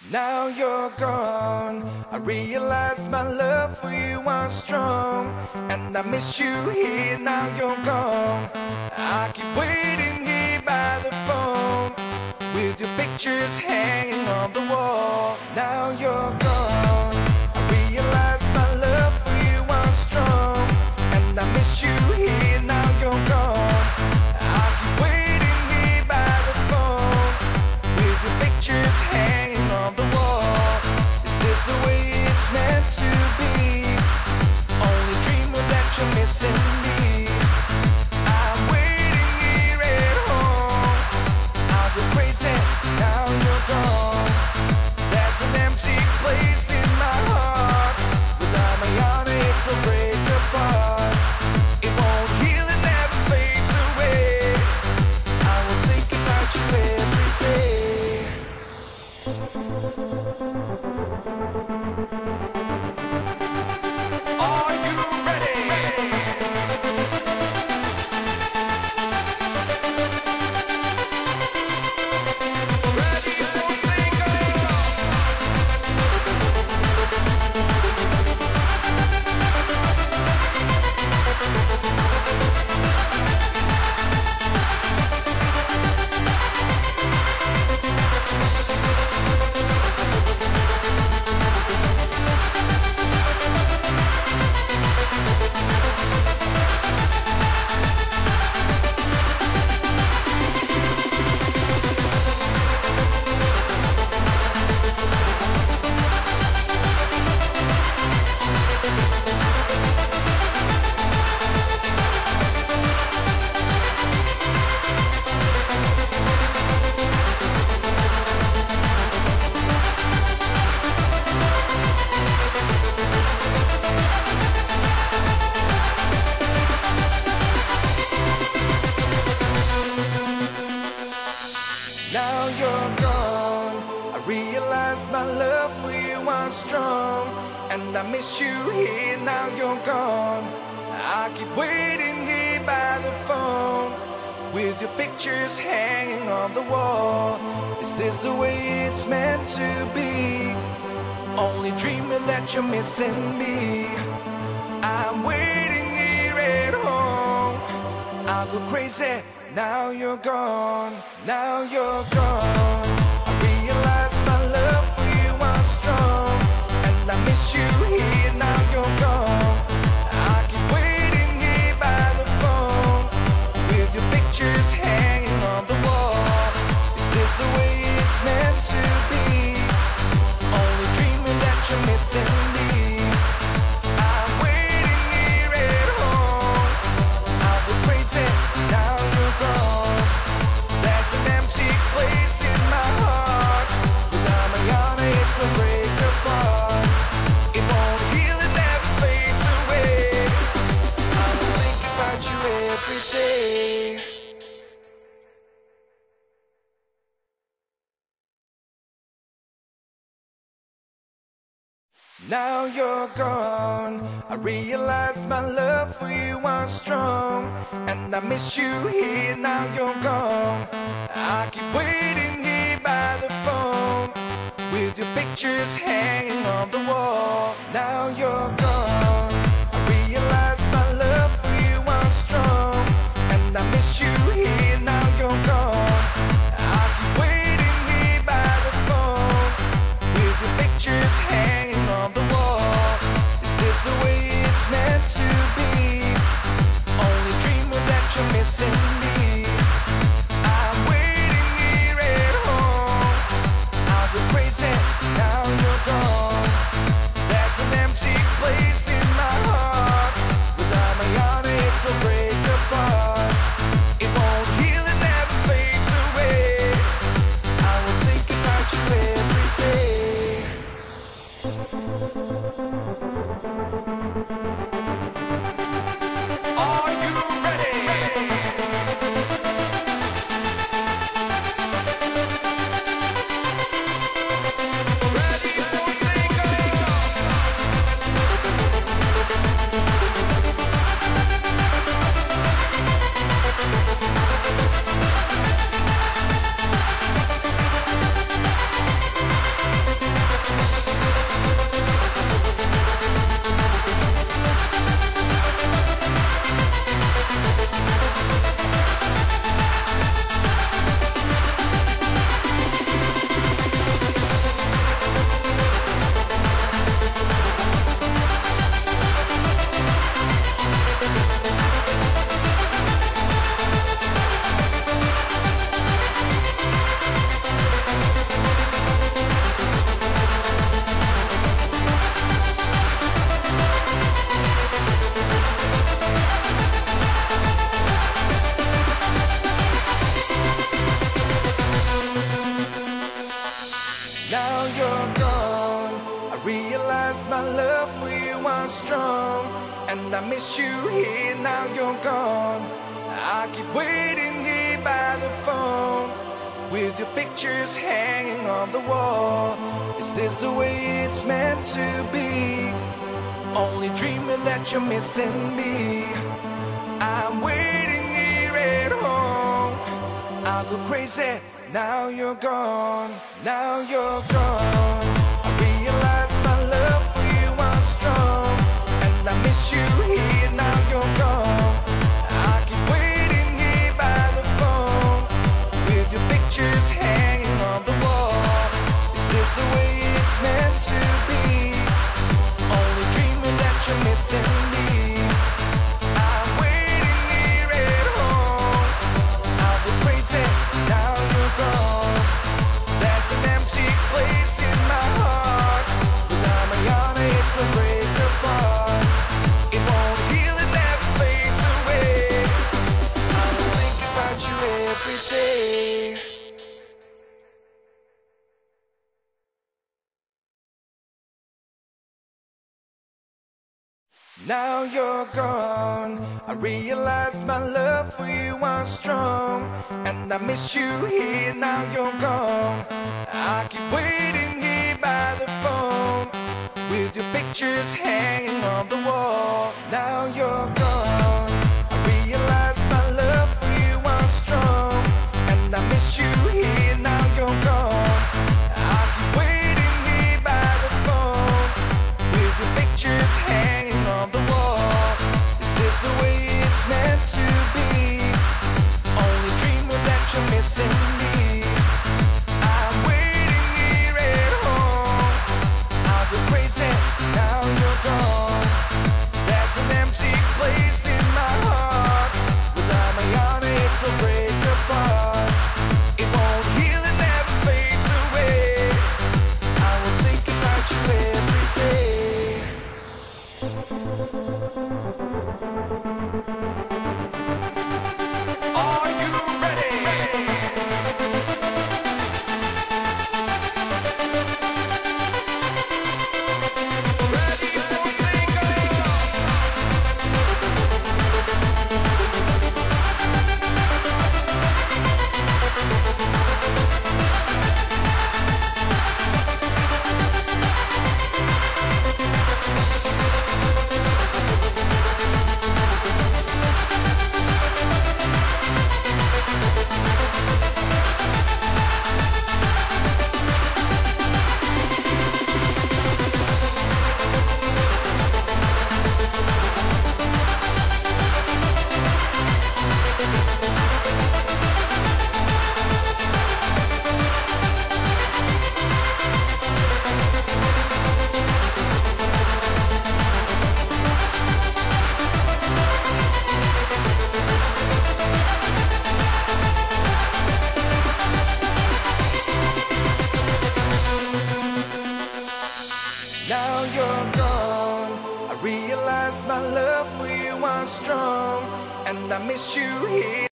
Now you're gone. I realize my love for you was strong, and I miss you here. Now you're gone. I keep waiting here by the phone, with your pictures hanging on the wall. Now you're gone. I realize my love for you was strong, and I miss you here. Now you're gone. I keep waiting here by the phone, with your pictures hanging on the wall. Is this the way it's meant to be? Only dreaming that you're missing me. I'm waiting here at home. I'll go crazy now you're gone. There's an empty place in my heart. Without my yarn it will break apart. It won't heal and never fades away. I will think about you every day. Are you ready? Ready for bingo? Now you're gone. I realize my love for you was strong, and I miss you here. Now you're gone. I keep waiting here by the phone, with your pictures hanging on the wall. Is this the way it's meant to be? Only dreaming that you're missing me. I'm waiting here at home. I'll go crazy. Now you're gone. Now you're gone. I realize my love for you was strong, and I miss you here. Now you're gone. I keep waiting here by the phone, with your pictures hanging on the wall. Is this the way it's meant to be? Only dreaming that you're missing me. I'm waiting here at home. I'll go crazy. Now you're gone. There's an empty place in my heart. Without my yarn it will break apart. It won't heal and never fades away. I will think about you every day. Now you're gone. I realize my love for you was strong, and I miss you here. Now you're gone. I keep waiting here by the phone, with your pictures hanging on the wall. Now you're gone. I realize my love for you was strong, and I miss you here. Now you're gone. I keep waiting here by the phone, with your pictures hanging on the wall. Is this the way it's meant to be? Only dreaming that you're missing me. I'm waiting here at home. I'll go crazy. Now you're gone. There's an empty place Now you're gone. I realize my love for you was strong, and I miss you here. Now you're gone. I keep waiting here by the phone, with your pictures hanging on the wall. Is this the way it's meant to be? Only dreaming that you're missing me. I'm waiting here at home. I'll go crazy. Now you're gone. Now you're gone. I realize my love for you was strong, and I miss you here. Now you're gone. I keep waiting here by the phone, with your pictures hanging on the wall. Is this the way it's meant to be? Only dreaming that you're missing me. I'm waiting here at home. I'll go crazy. Now you're gone. There's an empty place in my heart. Without my honor, it will break apart. It won't heal, it never fades away. I will think about you every day. Now you're gone. I realize my love for you was strong, and I miss you here. Now you're gone. I keep waiting here by the phone, with your pictures hanging on the wall. Now you're gone. I realize my love for you was strong, and I miss you here. Now you're gone. I keep waiting here by the phone, with your pictures hanging on the wall. Is this the way it's meant to be? Only dreaming that you're missing me. I'm waiting here at home. I'll go crazy. Now you're gone. There's an empty place in my heart. Without my honor, it will break apart. It won't heal, it never fades away. I will think about you every day. Are you ready? Ready for takeoff? Now you're gone. I realize my love for you was strong, and I miss you here.